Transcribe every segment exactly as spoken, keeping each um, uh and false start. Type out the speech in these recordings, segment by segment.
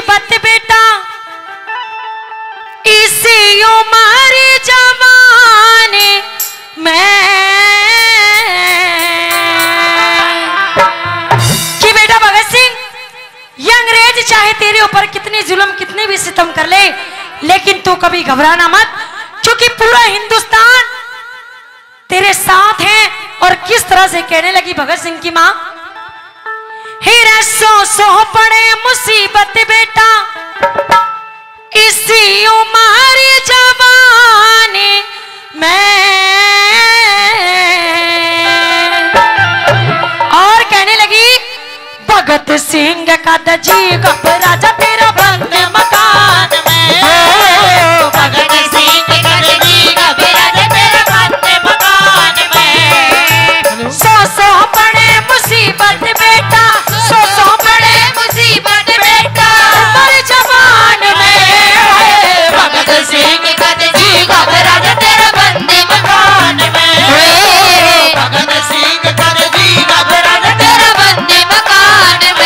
मुसीबत बेटा इसी उम्र जवान में कि बेटा भगत सिंह, ये अंग्रेज चाहे तेरे ऊपर कितनी जुल्म कितने भी सितम कर ले, लेकिन तू कभी घबराना मत, क्योंकि पूरा हिंदुस्तान तेरे साथ है। और किस तरह से कहने लगी भगत सिंह की मां, हीरे सो सो पड़े मुसीबत बेटा इसी उम्र जवान में। और कहने लगी भगत सिंह का दजी घबरा जा तेरा बंद मकान में, भगत सिंह का दजी घबरा जा तेरा बंद मकान में। सौ सौ पड़े मुसीबत बेटा, सौ सौ पड़े मुसीबत बेटा उम्र जवान में। भगत सिंह का दजी घबरा जा तेरा बंद मकान में, भगत सिंह का दजी घबरा जा तेरा बंद मकान में।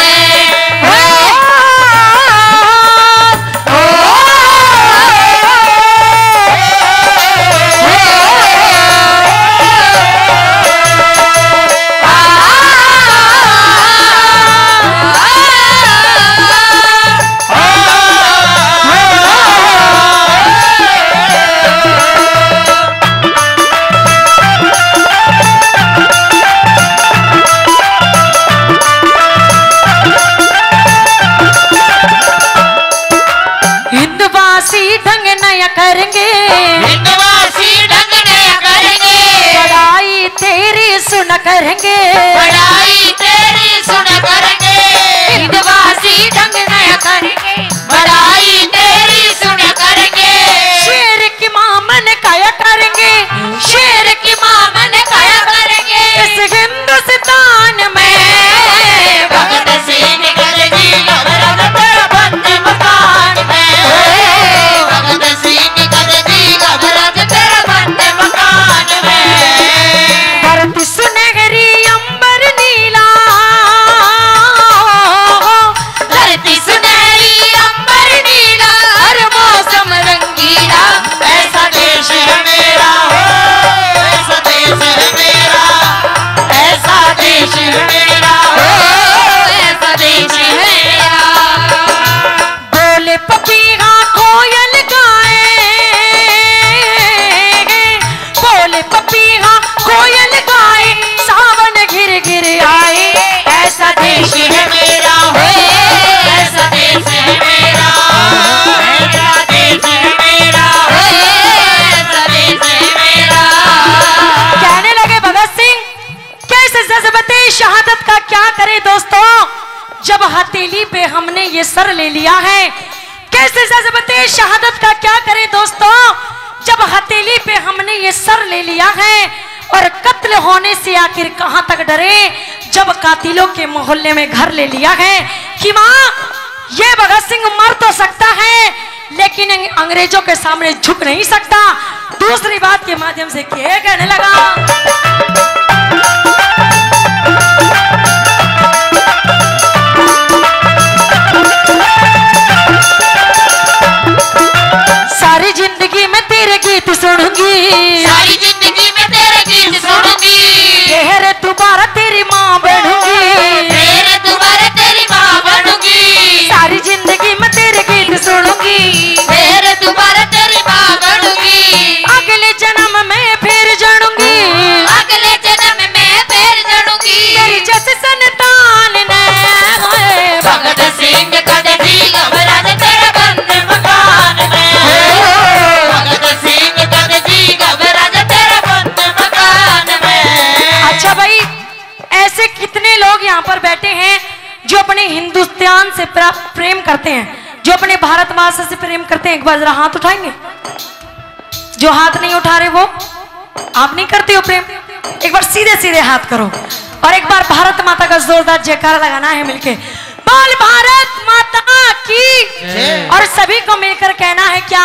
ढंग नया करेंगे, हिंदवासी ढंग नया करेंगे, पढ़ाई तेरी सुन करेंगे, पढ़ाई तेरी सुन करेंगे। हिंदवासी ढंग नया करेंगे, पढ़ाई तेरी सुन करेंगे। शेर की मां मन काया करेंगे, शेर की मां मन काया करेंगे इस हिंदुस्तान में। भगत सिंह का दजी घबरा जा तेरा बंद मकान में, भगत सिंह का दजी घबरा जा तेरा बंद मकान में। धरती सुनहरी अंबर नीला, धरती सुनहरी अंबर नीला, हर मौसम रंगीला। ऐसा देश है मेरा हो, ऐसा देश है मेरा, ऐसा देश है मेरा हो, ऐसा देश है मेरा। बोले पपीहा कोयल गाए, बोले पपीहा कोयल गाए, सावन घिर घिर आए। ऐसा देश है मेरा हो, ऐसा देश है मेरा, ऐसा देश है मेरा हो, ऐसा देश है मेरा। कहने लगे भगत सिंह, कैसे जज्बते शहादत का क्या करे दोस्तों, जब हथेली पे हमने ये सर ले लिया है। कैसे जज्बते शहादत का क्या करे दोस्तों, जब हथेली पे हमने ये सर ले लिया है। और कत्ल होने से आखिर कहां तक डरे, जब कातिलों के मोहल्ले में घर ले लिया है। कि मां, ये भगत सिंह मर तो सकता है, लेकिन अंग्रेजों के सामने झुक नहीं सकता। दूसरी बात के माध्यम से क्या कहने लगा, सारी जिंदगी में तेरे गीत सुनूंगी, सारी जिंदगी में तेरे गीत सुनूंगी, तेरे दोबारा तेरी माँ बनूंगी, तेरे दोबारा तेरी माँ बनूंगी। सारी जिंदगी में तेरे गीत सुनूंगी, तेरे दोबारा तेरी माँ बनूंगी। अगले जन्म में फिर जानूंगी, अगले जन्म में फिर जड़ूंगी। तेरी जैसे संतान ने। भगत सिंह का दजी घबरा जा तेरा बंद मकान में, भगत सिंह का दजी घबरा जा तेरा बंद मकान में। अच्छा भाई, ऐसे कितने लोग यहाँ पर बैठे हैं जो अपने हिंदुस्तान से प्रेम करते हैं, जो अपने भारत माता से प्रेम करते हैं। एक बार जरा हाथ उठाएंगे। जो हाथ नहीं उठा रहे वो, आप नहीं करते हो प्रेम, एक बार सीधे सीधे हाथ करो और एक बार भारत माता का जोरदार जयकारा लगाना है मिलके। बोल भारत माता की। और सभी को मिलकर कहना है क्या,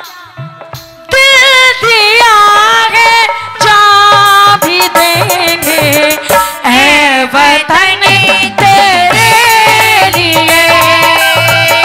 दिल दिया है जा भी देंगे ऐ वतन तेरे लिए।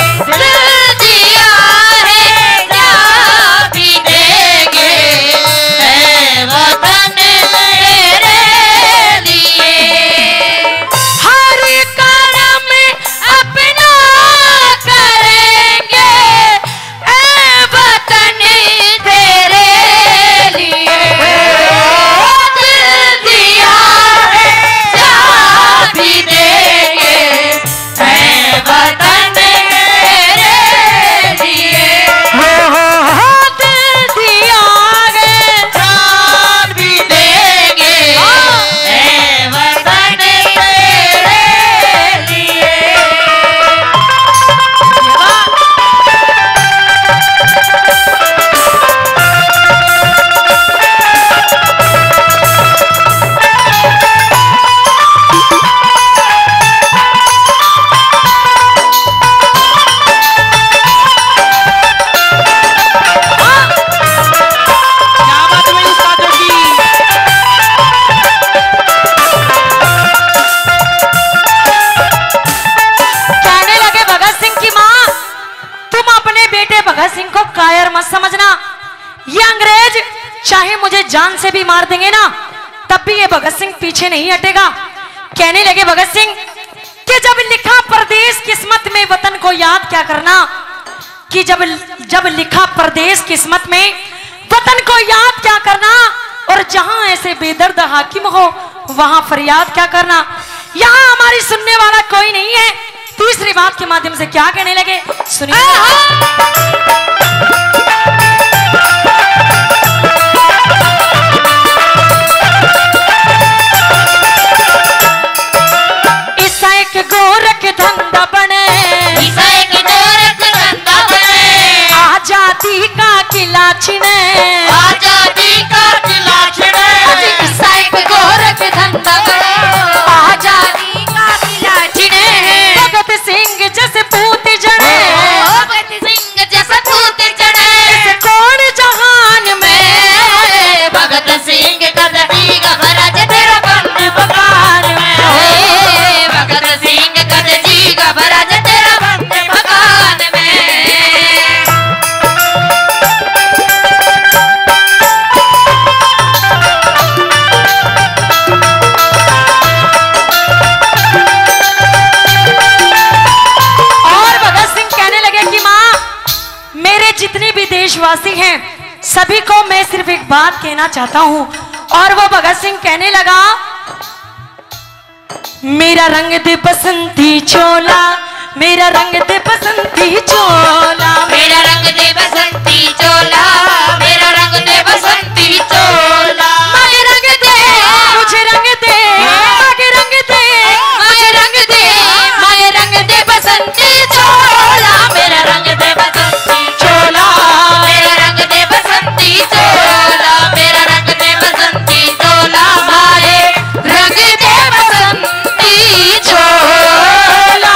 मत समझना, ये अंग्रेज चाहे मुझे जान से भी मार देंगे ना, तब भी ये भगत सिंह पीछे नहीं हटेगा। कहने लगे भगत सिंह कि जब लिखा परदेश किस्मत में वतन को याद क्या करना, कि जब जब लिखा परदेश किस्मत में वतन को याद क्या करना, और जहां ऐसे बेदर्द हाकिम हो वहां फरियाद क्या करना। यहां हमारी सुनने वाला कोई नहीं है। तीसरी बात के माध्यम से क्या कहने लगे सुनिए। ईसा एक गोरख धंधा बने, ईसा एक गोरख धंधा बने, आजादी का किला छिने, आजादी का किला छिने। ईसा एक गोरख धंधा बने, आजादी का किला छिने। भगत सिंह जैसे पूत जड़े, भगत सिंह जैसे पूत जड़े, कौन जहान में भगत सिंह कदजी घबराज तेरा बंद मकान में, भगत सिंह कदजी घबराज तेरा बंद मकान में। और भगत सिंह कहने लगे कि माँ, मेरे जितने भी देशवासी हैं सभी को मैं सिर्फ एक बात कहना चाहता हूं। और वो भगत सिंह कहने लगा, मेरा रंग दे बसंती चोला, मेरा रंग दे बसंती चोला, मेरा रंग दे बसंती चोला, मेरा रंग दे बसंती चोला। मुझे रंग दे, मुझे रंग दे, मुझे रंग दे, मुझे रंग दे, मुझे रंग दे बसंती चोला, मेरा रंग दे बसंती चोला, मेरा रंग दे बसंती चोला, मेरा रंग दे बसंती चोला, मारे रंग दे बसंती चोला।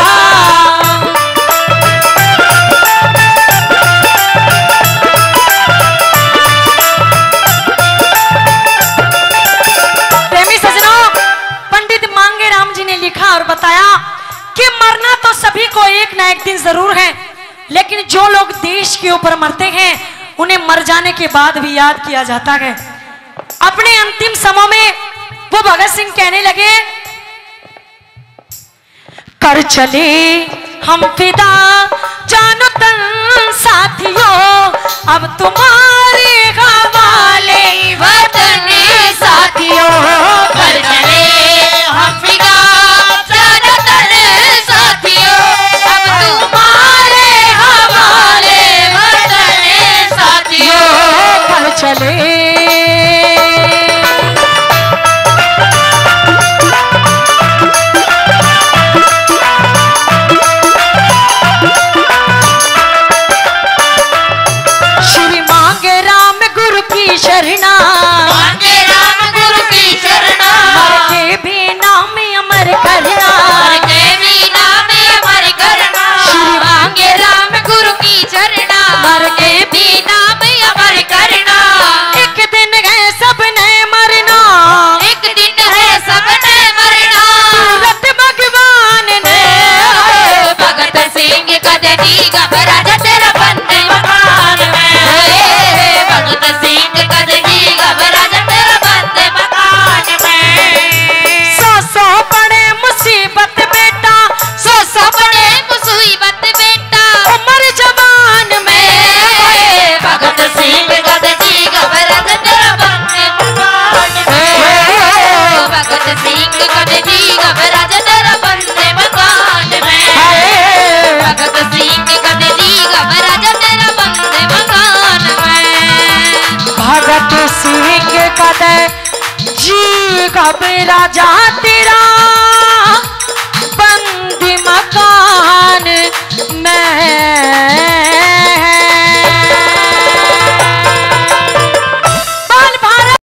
प्रेमी सजनों, पंडित मांगे राम जी ने लिखा और बताया कि मरना तो सभी को एक ना एक दिन जरूर है, लेकिन जो लोग देश के ऊपर मरते हैं उन्हें मर जाने के बाद भी याद किया जाता है। अपने अंतिम समय में वो भगत सिंह कहने लगे, कर चले हम फिदा जानो तन साथियों, अब तुम्हारे हवाले वतन साथियों, कर चले हम फिदा जानो तन साथियों, अब तुम्हारे हवाले वतन साथियों। कर चले। श्री मांगे राम गुरु की शरणा, मांगे राम गुरु की शरणा, मर के भी नाम अमर करना, मर के भी नाम अमर करना। श्री मांगे राम गुरु की शरणा, मर के भी नाम अमर करना। एक दिन है सबने मरना, एक दिन है सबने मरना। सूरत भगवान ने भगत सिंह कदजी घबराज तेरा बंद मकान में, भगत सिंह कदजी घबराज तेरा बंद मकान में। सौ सौ बड़े मुसीबत बेटा, सो सपने मुसीबत बेटा, उम्र जवान में भगत सिंह कदजी घबराज तेरा बंद मकान में, भगत सिंह कदजी घबराज तेरा बंद मकान में, भगत सिंह कदजी घबराज तेरा बंद मकान में। भगत सिंह कद जी घबरा जा तेरा